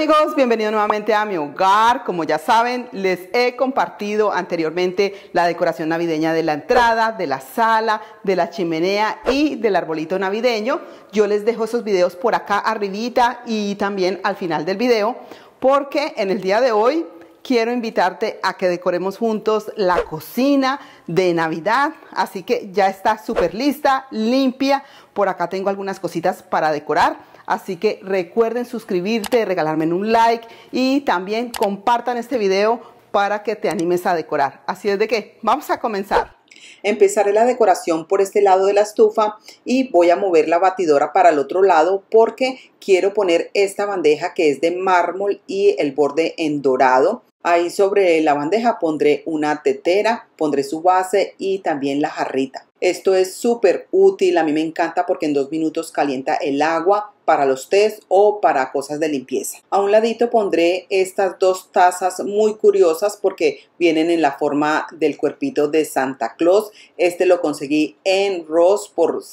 amigos, bienvenidos nuevamente a mi hogar. Como ya saben, les he compartido anteriormente la decoración navideña de la entrada, de la sala, de la chimenea y del arbolito navideño. Yo les dejo esos videos por acá arribita y también al final del video, porque en el día de hoy quiero invitarte a que decoremos juntos la cocina de Navidad. Así que ya está súper lista, limpia. Por acá tengo algunas cositas para decorar. Así que recuerden suscribirte, regalarme un like y también compartan este video para que te animes a decorar. Así es de que vamos a comenzar. Empezaré la decoración por este lado de la estufa y voy a mover la batidora para el otro lado porque quiero poner esta bandeja que es de mármol y el borde en dorado. Ahí sobre la bandeja pondré una tetera, pondré su base y también la jarrita. Esto es súper útil, a mí me encanta porque en 2 minutos calienta el agua para los tés o para cosas de limpieza. A un ladito pondré estas 2 tazas muy curiosas porque vienen en la forma del cuerpito de Santa Claus. Este lo conseguí en Ross por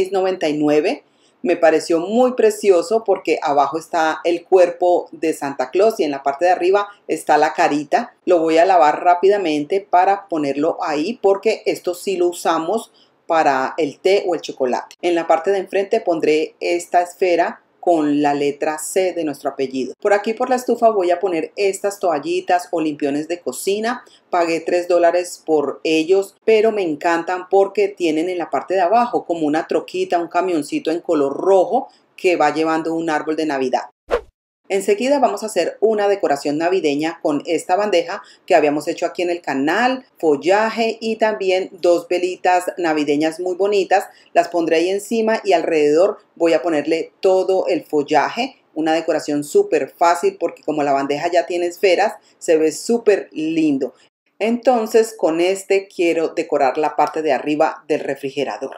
$6.99. Me pareció muy precioso porque abajo está el cuerpo de Santa Claus y en la parte de arriba está la carita. Lo voy a lavar rápidamente para ponerlo ahí porque esto sí lo usamos para el té o el chocolate. En la parte de enfrente pondré esta esfera con la letra C de nuestro apellido. Por aquí por la estufa voy a poner estas toallitas o limpiones de cocina. Pagué $3 por ellos, pero me encantan porque tienen en la parte de abajo como una troquita, un camioncito en color rojo que va llevando un árbol de Navidad. Enseguida vamos a hacer una decoración navideña con esta bandeja que habíamos hecho aquí en el canal, follaje y también 2 velitas navideñas muy bonitas. Las pondré ahí encima y alrededor voy a ponerle todo el follaje. Una decoración súper fácil porque como la bandeja ya tiene esferas, se ve súper lindo. Entonces con este quiero decorar la parte de arriba del refrigerador.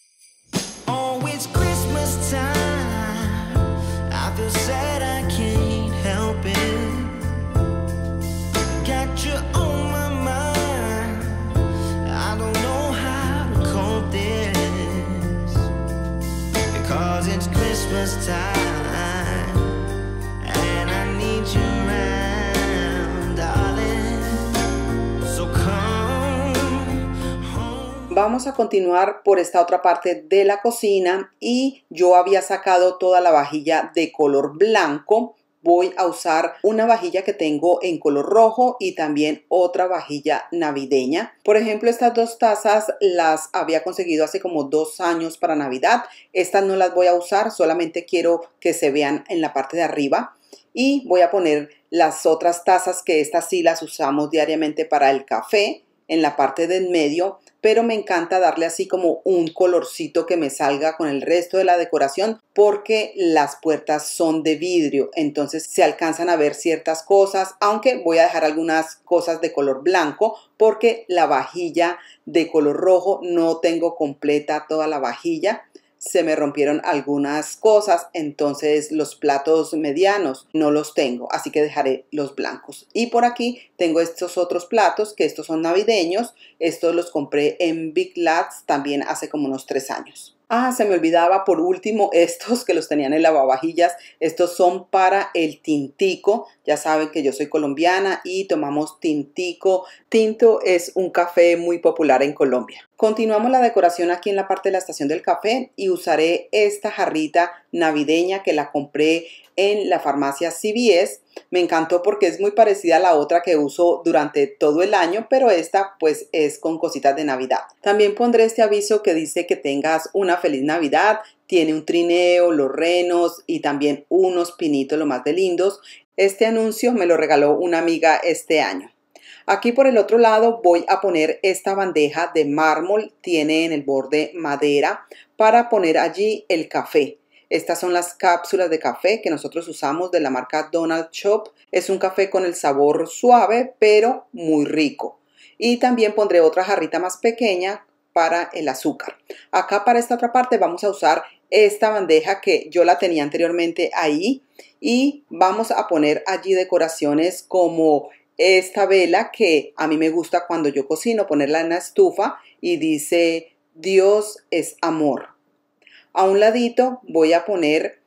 Vamos a continuar por esta otra parte de la cocina y yo había sacado toda la vajilla de color blanco. Voy a usar una vajilla que tengo en color rojo y también otra vajilla navideña. Por ejemplo, estas 2 tazas las había conseguido hace como 2 años para Navidad. Estas no las voy a usar, solamente quiero que se vean en la parte de arriba. Y voy a poner las otras tazas que estas sí las usamos diariamente para el café en la parte del medio, pero me encanta darle así como un colorcito que me salga con el resto de la decoración porque las puertas son de vidrio, entonces se alcanzan a ver ciertas cosas, aunque voy a dejar algunas cosas de color blanco porque la vajilla de color rojo no tengo completa toda la vajilla. Se me rompieron algunas cosas, entonces los platos medianos no los tengo, así que dejaré los blancos. Y por aquí tengo estos otros platos, que estos son navideños. Estos los compré en Big Lots también hace como unos 3 años. Ah, se me olvidaba por último estos que los tenían en lavavajillas. Estos son para el tintico. Ya saben que yo soy colombiana y tomamos tintico. Tinto es un café muy popular en Colombia. Continuamos la decoración aquí en la parte de la estación del café y usaré esta jarrita navideña que la compré en la farmacia CVS. Me encantó porque es muy parecida a la otra que uso durante todo el año, pero esta pues es con cositas de Navidad. También pondré este aviso que dice que tengas una feliz Navidad. Tiene un trineo, los renos y también unos pinitos lo más de lindos. Este anuncio me lo regaló una amiga este año. Aquí por el otro lado voy a poner esta bandeja de mármol, tiene en el borde madera, para poner allí el café. Estas son las cápsulas de café que nosotros usamos de la marca Donald Shop. Es un café con el sabor suave, pero muy rico. Y también pondré otra jarrita más pequeña para el azúcar. Acá para esta otra parte vamos a usar esta bandeja que yo la tenía anteriormente ahí. Y vamos a poner allí decoraciones como esta vela que a mí me gusta cuando yo cocino, ponerla en la estufa y dice Dios es amor. A un ladito voy a poner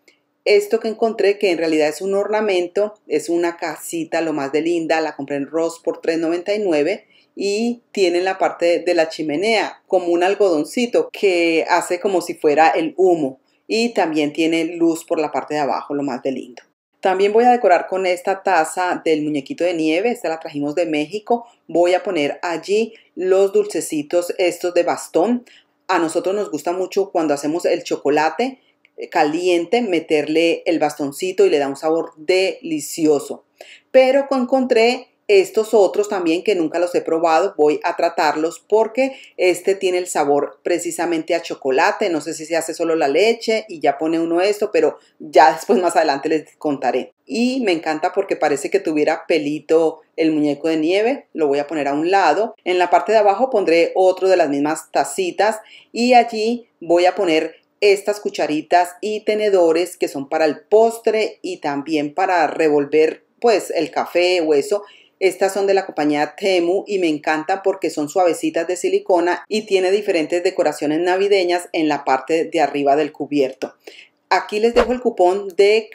esto que encontré, que en realidad es un ornamento, es una casita lo más de linda, la compré en Ross por $3.99 y tiene en la parte de la chimenea como un algodoncito que hace como si fuera el humo y también tiene luz por la parte de abajo, lo más de lindo. También voy a decorar con esta taza del muñequito de nieve, esta la trajimos de México. Voy a poner allí los dulcecitos estos de bastón. A nosotros nos gusta mucho cuando hacemos el chocolate caliente, meterle el bastoncito y le da un sabor delicioso. Pero encontré estos otros también que nunca los he probado, voy a tratarlos porque este tiene el sabor precisamente a chocolate. No sé si se hace solo la leche y ya pone uno esto, pero ya después más adelante les contaré. Y me encanta porque parece que tuviera pelito el muñeco de nieve. Lo voy a poner a un lado. En la parte de abajo pondré otro de las mismas tacitas y allí voy a poner estas cucharitas y tenedores que son para el postre y también para revolver pues el café o eso. Estas son de la compañía Temu y me encantan porque son suavecitas de silicona y tiene diferentes decoraciones navideñas en la parte de arriba del cubierto. Aquí les dejo el cupón de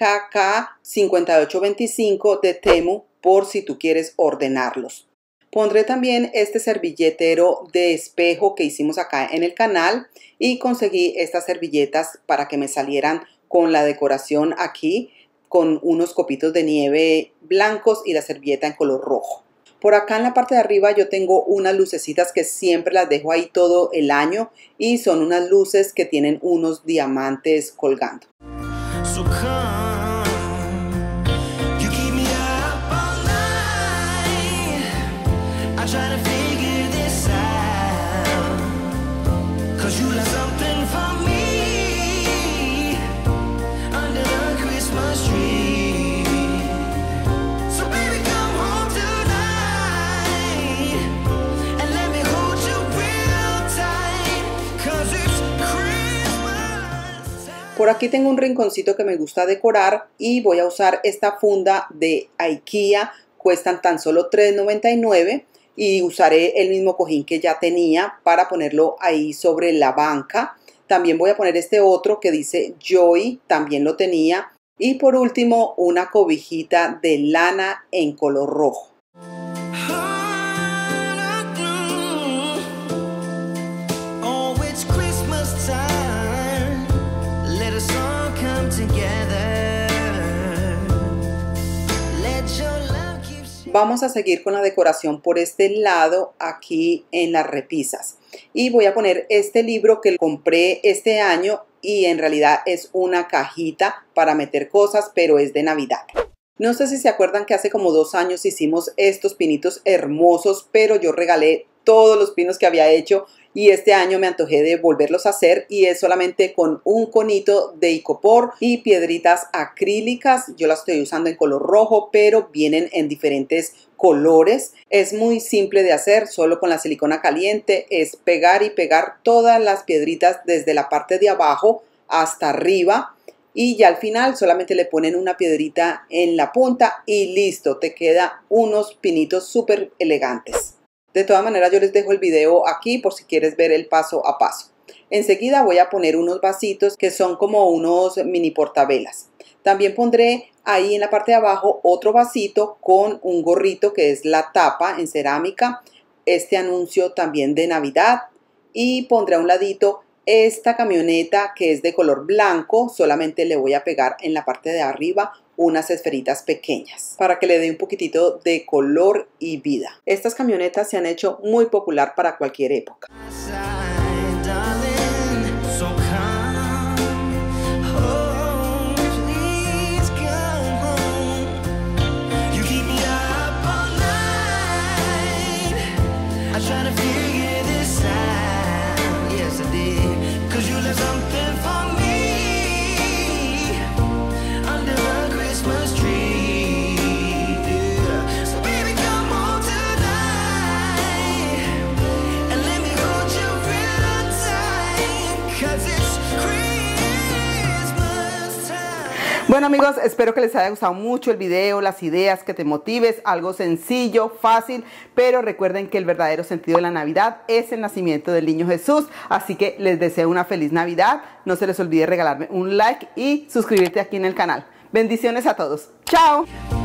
KK5825 de Temu por si tú quieres ordenarlos. Pondré también este servilletero de espejo que hicimos acá en el canal y conseguí estas servilletas para que me salieran con la decoración aquí, con unos copitos de nieve blancos y la servilleta en color rojo. Por acá en la parte de arriba yo tengo unas lucecitas que siempre las dejo ahí todo el año y son unas luces que tienen unos diamantes colgando. Por aquí tengo un rinconcito que me gusta decorar y voy a usar esta funda de IKEA, cuestan tan solo $3.99 y usaré el mismo cojín que ya tenía para ponerlo ahí sobre la banca. También voy a poner este otro que dice Joy, también lo tenía. Y por último una cobijita de lana en color rojo. Vamos a seguir con la decoración por este lado aquí en las repisas y voy a poner este libro que compré este año y en realidad es una cajita para meter cosas, pero es de Navidad. No sé si se acuerdan que hace como 2 años hicimos estos pinitos hermosos, pero yo regalé todos los pinos que había hecho y este año me antojé de volverlos a hacer y es solamente con un conito de icopor y piedritas acrílicas. Yo las estoy usando en color rojo, pero vienen en diferentes colores. Es muy simple de hacer, solo con la silicona caliente es pegar y pegar todas las piedritas desde la parte de abajo hasta arriba y ya al final solamente le ponen una piedrita en la punta y listo, te queda unos pinitos súper elegantes. De todas maneras yo les dejo el video aquí por si quieres ver el paso a paso. Enseguida voy a poner unos vasitos que son como unos mini portavelas. También pondré ahí en la parte de abajo otro vasito con un gorrito que es la tapa en cerámica. Este anuncio también de Navidad. Y pondré a un ladito esta camioneta que es de color blanco. Solamente le voy a pegar en la parte de arriba unas esferitas pequeñas para que le dé un poquitito de color y vida. Estas camionetas se han hecho muy popular para cualquier época. Bueno amigos, espero que les haya gustado mucho el video, las ideas, que te motives, algo sencillo, fácil, pero recuerden que el verdadero sentido de la Navidad es el nacimiento del niño Jesús, así que les deseo una feliz Navidad, no se les olvide regalarme un like y suscribirte aquí en el canal. Bendiciones a todos, ¡chao!